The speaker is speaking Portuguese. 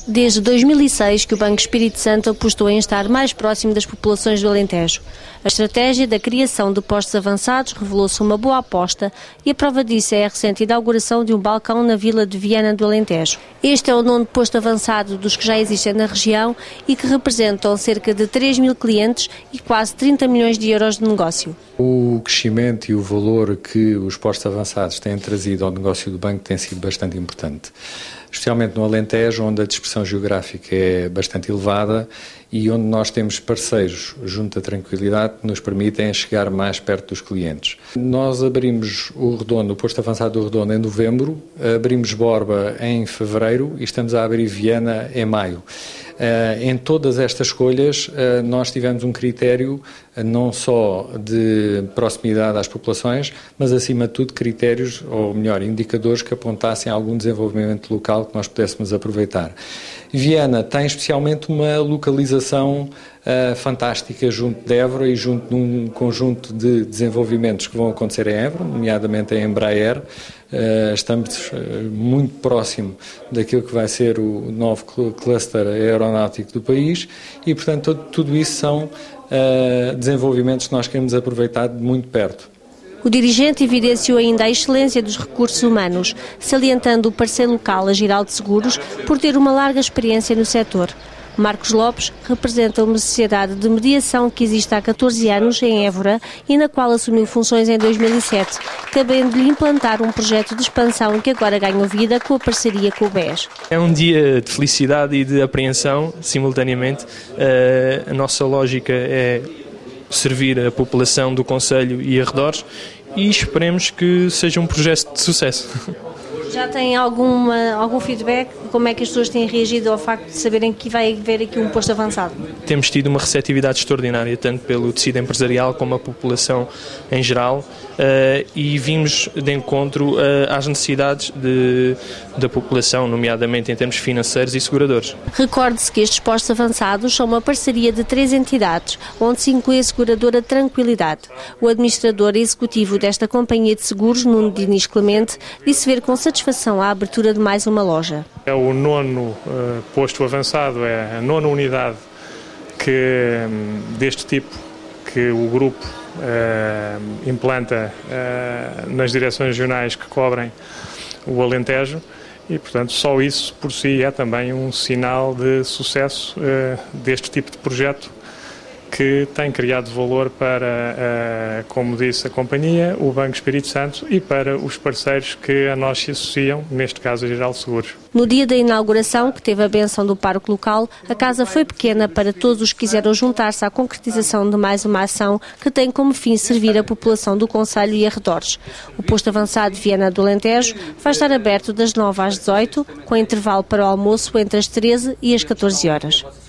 Desde 2006 que o Banco Espírito Santo apostou em estar mais próximo das populações do Alentejo. A estratégia da criação de postos avançados revelou-se uma boa aposta e a prova disso é a recente inauguração de um balcão na Vila de Viana do Alentejo. Este é o 9º posto avançado dos que já existem na região e que representam cerca de 3.000 clientes e quase 30 milhões de euros de negócio. O crescimento e o valor que os postos avançados têm trazido ao negócio do banco tem sido bastante importante, especialmente no Alentejo, onde a dispersão geográfica é bastante elevada e onde nós temos parceiros junto à Tranquilidade que nos permitem chegar mais perto dos clientes. Nós abrimos o posto avançado do Redondo em novembro, abrimos Borba em fevereiro e estamos a abrir Viana em maio. Em todas estas escolhas, nós tivemos um critério não só de proximidade às populações, mas acima de tudo critérios, ou melhor, indicadores que apontassem algum desenvolvimento local que nós pudéssemos aproveitar. Viana tem especialmente uma localização fantástica junto de Évora e junto de um conjunto de desenvolvimentos que vão acontecer em Évora, nomeadamente em Embraer. Estamos muito próximo daquilo que vai ser o novo cluster aeronáutico do país e, portanto, tudo isso são desenvolvimentos que nós queremos aproveitar de muito perto. O dirigente evidenciou ainda a excelência dos recursos humanos, salientando o parceiro local, a Giraldo Seguros, por ter uma larga experiência no setor. Marcos Lopes representa uma sociedade de mediação que existe há 14 anos em Évora e na qual assumiu funções em 2007, cabendo lhe implantar um projeto de expansão que agora ganhou vida com a parceria com o BES. É um dia de felicidade e de apreensão, simultaneamente. A nossa lógica é servir a população do concelho e arredores e esperemos que seja um projeto de sucesso. Já tem algum feedback? Como é que as pessoas têm reagido ao facto de saberem que vai haver aqui um posto avançado? Temos tido uma receptividade extraordinária, tanto pelo tecido empresarial como a população em geral, e vimos de encontro às necessidades da população, nomeadamente em termos financeiros e seguradores. Recorde-se que estes postos avançados são uma parceria de 3 entidades, onde se inclui a seguradora Tranquilidade. O administrador executivo desta companhia de seguros, Nuno Diniz Clemente, disse ver com satisfação a abertura de mais uma loja. É o 9º posto avançado, é a 9ª unidade deste tipo que o grupo implanta nas direções regionais que cobrem o Alentejo e, portanto, só isso por si é também um sinal de sucesso deste tipo de projeto que tem criado valor para, como disse a companhia, o Banco Espírito Santo e para os parceiros que a nós se associam, neste caso a Giraldo Seguros. No dia da inauguração, que teve a bênção do parque local, a casa foi pequena para todos os que quiseram juntar-se à concretização de mais uma ação que tem como fim servir a população do concelho e arredores. O posto avançado de Viana do Alentejo vai estar aberto das 9 às 18, com intervalo para o almoço entre as 13 e as 14 horas.